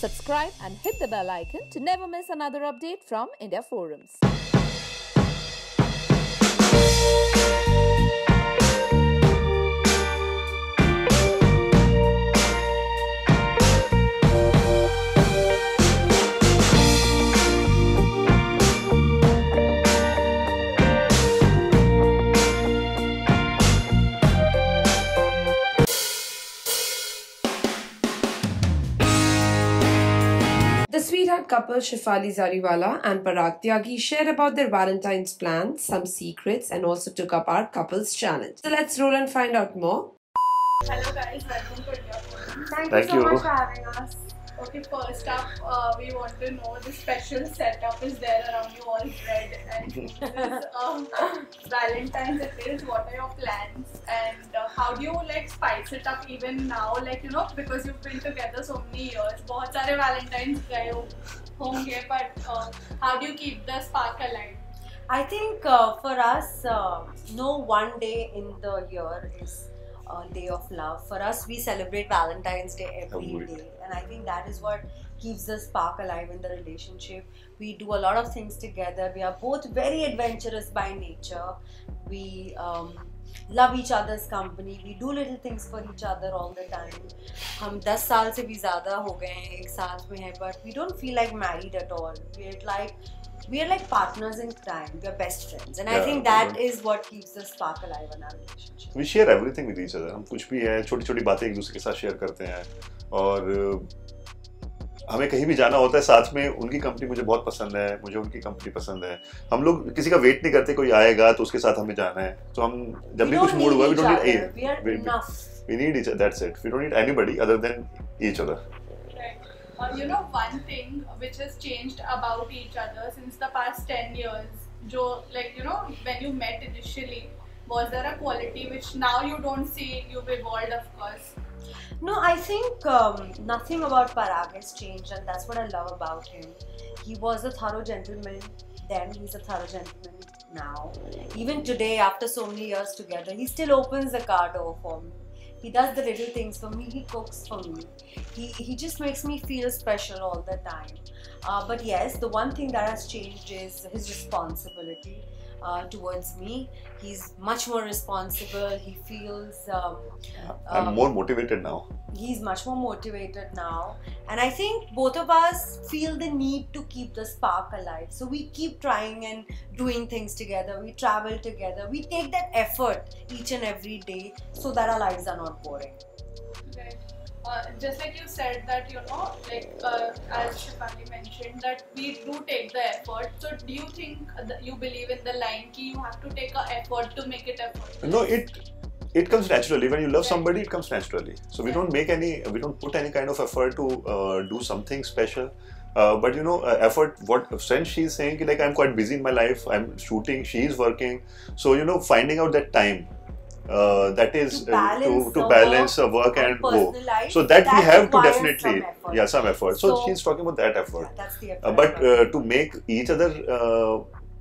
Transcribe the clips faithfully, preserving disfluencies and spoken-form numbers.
subscribe and hit the bell icon to never miss another update from India Forums. The sweetheart couple Shefali Zariwala and Parag Tyagi shared about their Valentine's plans, some secrets, and also took up our couples challenge. So let's roll and find out more. Hello guys, welcome to India Forum. Thank, Thank you so you. much for having us. Okay, first up, uh, we want to know the special setup is there around you all red and this is um, Valentine's it is. What are your plans and uh, how do you like spice it up even now? Like you know because you've been together so many years. बहुत सारे Valentine's गए होंगे, but uh, how do you keep the spark alive? I think uh, for us, uh, no one day in the year is a day of love. For us, we celebrate Valentine's Day every Every day, and I think that is what keeps the spark alive in the relationship. We do a lot of things together. We are both very adventurous by nature. We um, love each other's company. We do little things for each other all the time. हम दस साल से भी ज़्यादा हो गए हैं, एक साथ में हैं, but we don't feel like married at all. We're like we are like partners in crime. We are best friends, and I Yeah, think that good. is what keeps the spark alive in our relationship. We share everything with each other. हम कुछ भी है छोटी छोटी बातें एक दूसरे के साथ शेयर करते हैं और uh, हमें कहीं भी जाना होता है साथ में. उनकी कंपनी मुझे बहुत पसंद है, मुझे उनकी कंपनी पसंद है. हम लोग किसी का वेट नहीं करते कोई आएगा तो उसके साथ हमें जाना है. तो हम जब We भी कुछ don't मूड need हुआ we each don't need other. We are we, enough. we need each other. That's it. We don't need anybody other than each other. Right. Uh, you know one thing which has changed about each other since the past ten years. Jo, like you know when you met initially, was there a quality which now you don't see? You've evolved, of course. No, I think um, nothing about Parag has changed, and that's what I love about him. He was a thorough gentleman then, he's a thorough gentleman now. Even today, after so many years together, he still opens the car door for me. He does the little things for me, he cooks for me. He, he just makes me feel special all the time. Uh, but yes, the one thing that has changed is his responsibility. Uh, towards me, he's much more responsible. He feels um, I'm um, more motivated now. he's much more motivated now, and I think both of us feel the need to keep the spark alive. So we keep trying and doing things together. We travel together. We take that effort each and every day so that our lives are not boring. Right. Uh, just like you said that you know, like uh, as Shefali mentioned, that we do take the effort. So do you think that you believe in the line ki you have to take a effort to make it effort? No, it it comes naturally. When you love Right. somebody, it comes naturally. So we Right. don't make any, we don't put any kind of effort to uh, do something special. Uh, but you know, uh, effort. What since she's saying like I'm quite busy in my life. I'm shooting. She's working. So you know, finding out that time. Uh, that is To balance uh, to, to the balance work uh, work and, and go. personal life, So that, we that have to requires definitely, some effort. yeah, some effort. So, So- she's talking about that effort. Yeah, that's the effort. Uh, but uh, to make each other uh,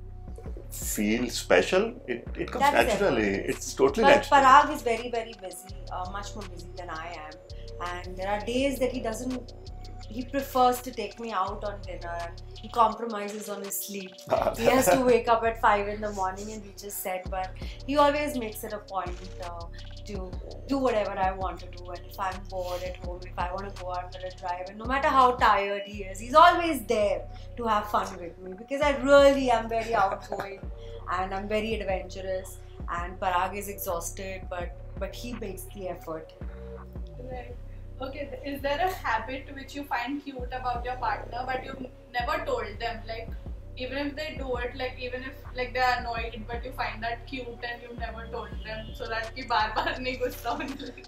feel special, it, it comes That is naturally. effortless. It's totally But natural. Parag is very, very busy, uh, much more busy than I am. And there are days that he doesn't, he prefers to take me out on dinner and he compromises on his sleep. He has to wake up at five in the morning and reach his set, but he always makes it a point uh, to do whatever I want to do. And if I'm bored at home, if I want to go out for a drive, and no matter how tired he is, he's always there to have fun with me because I really am very outgoing and I'm very adventurous. And Parag is exhausted, but but he makes the effort. Right. Okay. Is there a habit which you find cute about your partner, but you've never told them? Like, even if they do it, like even if like they're annoyed, but you find that cute and you've never told them, so that कि बार बार नहीं गुस्सा होने लगे.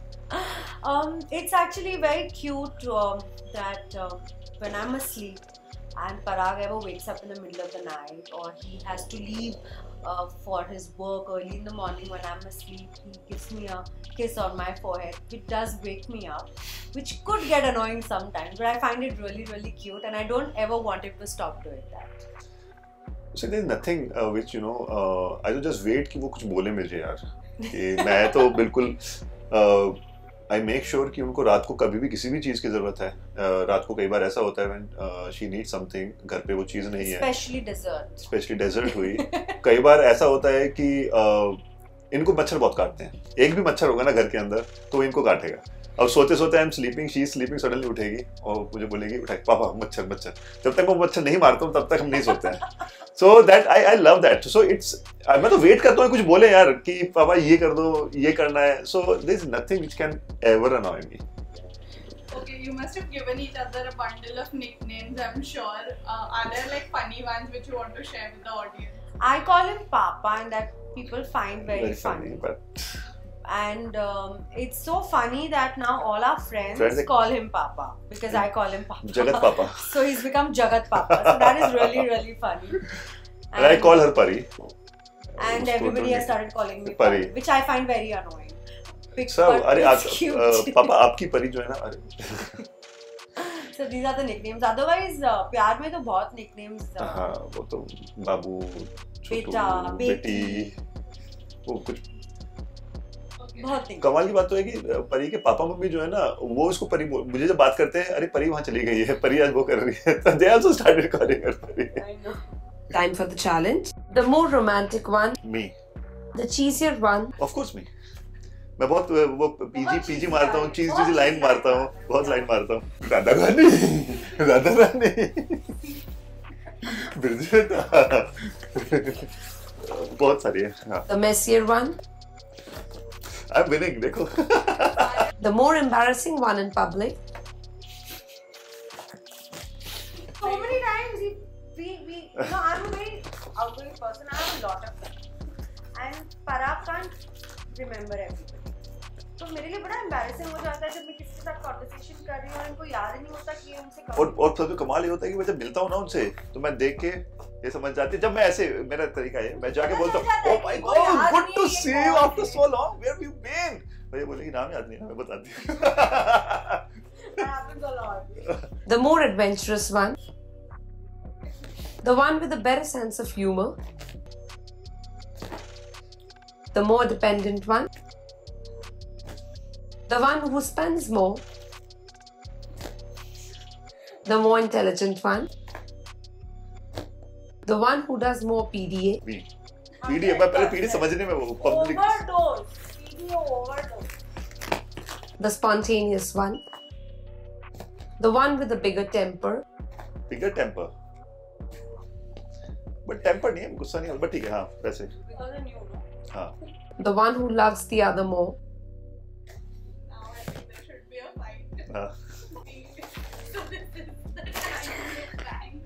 Um, it's actually very cute um, that um, when I'm asleep and Parag ever wakes up in the middle of the night or he has to leave uh, for his work early in the morning when I'm asleep, he gives me a kiss on my forehead, which does wake me up, which could get annoying sometimes, but I find it really, really cute and I don't ever want him to stop doing that. So there's nothing uh, which you know. Uh, I will just wait कि वो कुछ बोले मुझे यार. कि मैं तो बिल्कुल uh, आई मेक श्योर कि उनको रात को कभी भी किसी भी चीज़ की ज़रूरत है. uh, रात को कई बार ऐसा होता है व्हेन शी नीड समथिंग, घर पे वो चीज़ नहीं है, स्पेशली डेजर्ट स्पेशली डेजर्ट हुई. कई बार ऐसा होता है कि uh, इनको मच्छर बहुत काटते हैं. एक भी मच्छर होगा ना घर के अंदर तो इनको काटेगा. अब सोते सोते I am sleeping, she is sleeping, suddenly उठेगी और मुझे बोलेगी उठाए पापा मच्छर मच्छर. जब तक वो मच्छर नहीं मारता हूँ तब तक हम नहीं सोते हैं. So that I I love that. So it's मैं तो वेट करता हूँ कुछ बोले यार कि पापा ये कर दो, ये करना है. So there is nothing which can ever annoy me. Okay, you must have given each other a bundle of nicknames, I'm sure. Uh, are there like funny ones which you want to share with the audience? I call him Papa, and that people find very, Very funny, funny. but And um, it's so funny that now all our friends, Friends like- call him Papa because I call him Papa. Jagat Papa. So he's become Jagat Papa. So that is really, really funny. And I call her Pari. And everybody has started calling me Pari. Pari, which I find very annoying. Big सब but अरे it's आप cute. uh, पापा आपकी परी जो है ना, अरे So these are the nicknames. Otherwise, uh, प्यार में तो बहुत nicknames. Uh, हाँ वो तो बाबू, बेटा, छोटू, बेटी, वो कुछ. Okay. बहुत nicknames. कमाल की बात तो है कि परी के पापा मम्मी जो है ना वो उसको परी बोल- मुझे जब बात करते हैं अरे परी वहाँ चली गई है, परी आज वो कर रही है, तो they also started calling her परी. I know. Time for the challenge. The more romantic one, Me, the cheesier one, of course me. मैं बहुत वो पीजी बहुत पीजी cheesy मारता हूँ, line, चीज बहुत चीज लाइन cheesy मारता line हूँ, मारता है। बहुत लाइन मारता हूँ. राधा रानी, राधा रानी, ब्रिजेटा, बहुत सारी है. हाँ, the messier one, I am winning. देखो. the more embarrassing one in public, So many times we, we, we you know, I'm a very outgoing person. I have a lot of friends. And Parag can't remember everybody. तो मेरे लिए बड़ा embarrassing हो जाता है जब मैं किसी के साथ conversation कर रही हूँ और इनको याद ही नहीं होता कि ये उनसे कब. और और सबसे कमाल ये होता है कि मैं जब मिलता हूँ ना उनसे तो मैं देख के ये समझ जाती है. जब मैं ऐसे, मेरा तरीका है मैं जाके बोलता हूँ oh my God good to see you after so long, where have you been. तो ये बोलेगी नाम याद नहीं है, मैं बताती हूँ. That happens a lot. the more adventurous one, the one with a better sense of humor, the more dependent one, the one who spends more, the more intelligent one, the one who does more P D A, मी PD मैं पहले PD समझने में वो public. Overdose. P D A overdose. the spontaneous one, the one with a bigger temper, bigger temper, but temper नहीं है, गुस्सा नहीं है, बट ठीक है. हाँ वैसे Because of you, no? हाँ. the one who loves the other more, Now I think there should be a fight. हाँ. So this is the time to bang.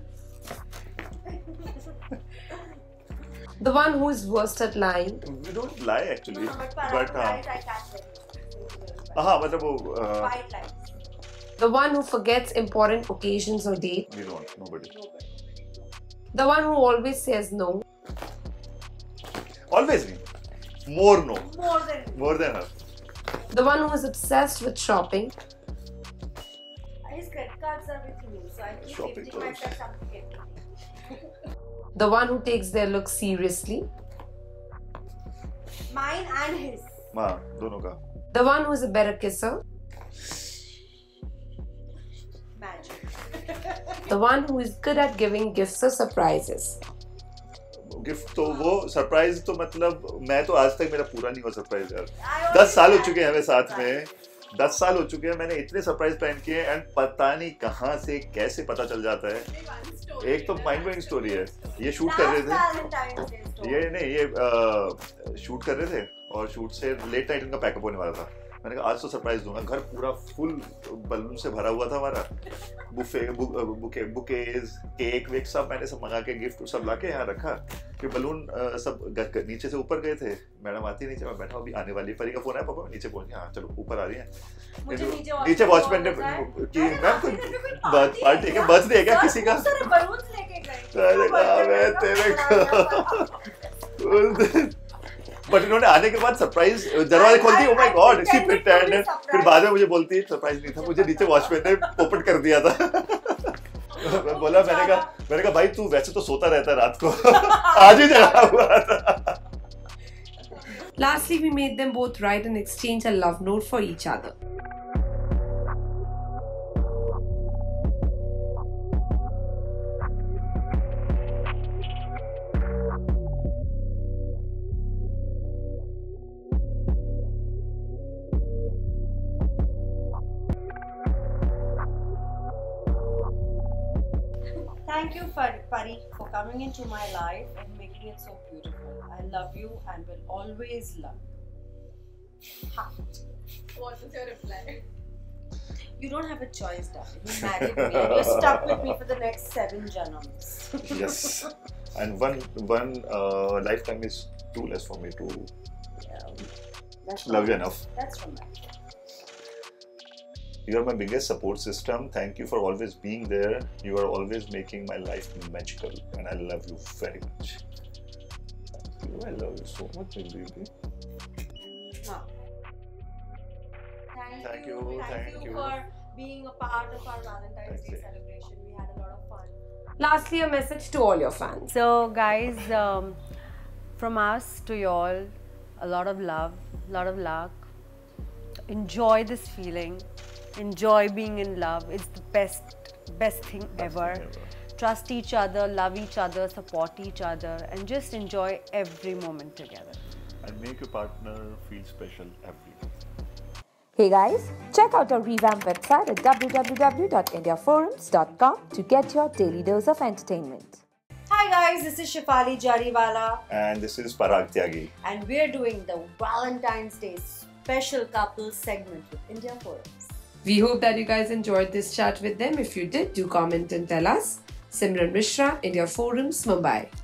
the one who is worst at lying, We don't lie actually, No, but Parag but हाँ lies, I catch very well. हाँ मतलब वो uh, White lies. the one who forgets important occasions or dates, we don't, nobody. the one who always says no, Always me, more no, More than you. more than her. the one who is obsessed with shopping, His credit cards are with me, so I keep Shopping gifting cards. myself something every the one who takes their looks seriously, Mine and his. हाँ दोनों का. the one who is a better kisser, Magic. the one who is good at giving gifts or surprises. Gift तो वो surprise तो मतलब मैं तो आज तक मेरा पूरा नहीं हुआ सरप्राइज यार. I दस always साल हो have चुके हैं हमें साथ में, surprises. दस साल हो चुके हैं, मैंने इतने सरप्राइज प्लान किए एंड पता नहीं कहाँ से कैसे पता चल जाता है. Only one story. एक तो माइंड ब्लोइंग स्टोरी है. ये शूट Last कर रहे थे, Valentine's Day story. ये नहीं ये शूट कर रहे थे और शूट से लेट नाइट उनका पैकअप होने वाला था. मैंने कहा आज तो सरप्राइज दूंगा. घर पूरा फुल बलून से भरा हुआ था हमारा, बुफे बु, बुके बुकेज केक वेक सब मैंने सब मंगा के गिफ्ट सब ला के यहाँ रखा. फिर बलून अ, सब ग- ग- नीचे से ऊपर गए थे. मैडम आती नीचे, मैं बैठा अभी आने वाली. परी का फोन है, पापा नीचे पहुंच गया. हाँ चलो ऊपर आ रही है. मुझे नीचे नीचे watchman वॉचमैन ने call होता है। कि अरे मैम आपके कोई घर पे कोई पार्टी party है क्या, बर्थडे है क्या सर, किसी का. बहुत सारे balloons लेके गए। अरे कहा मैं birthday तेरे का को बट इन्होंने आने के बाद सरप्राइज दरवाजे खोल दिए. Oh my God, she pretended. फिर बाद में मुझे बोलती है सरप्राइज नहीं था, मुझे नीचे वॉचमैन ने पोपट कर दिया था. मैं बोला, मैंने कहा मैंने कहा भाई तू वैसे तो सोता रहता है रात को, आज ही जगा हुआ था. Lastly, we made them both write and exchange a love note for each other. thank you, Par- Pari, for coming into my life and making it so beautiful. I love you and will always love you. Ha. What was your reply? You don't have a choice, darling. You married me and you're stuck with me for the next seven janams. Yes. And one one uh, lifetime is too less for me to That's love you romantic. enough. That's romantic. You are my biggest support system. Thank you for always being there. You are always making my life magical, and I love you very much. Thank you. I love you so much, baby. Mwah. Thank, Thank you. you, Thank, thank you you. for being a part of our Valentine's Thanks, Day eh. celebration. We had a lot of fun. Lastly, a message to all your fans. So, guys, um, from us to y'all, a lot of love, a lot of luck. Enjoy this feeling. Enjoy being in love. It's the best, best thing ever. thing ever. Trust each other, love each other, support each other, and just enjoy every moment together. And make your partner feel special every day. Hey guys, check out our revamped website at w w w dot india forums dot com to get your daily dose of entertainment. Hi guys, this is Shefali Jariwala, And this is Parag Tyagi. and we're doing the Valentine's Day special couple segment with India Forums. We hope that you guys enjoyed this chat with them. If you did, do comment and tell us. Simran Mishra, India Forums, Mumbai.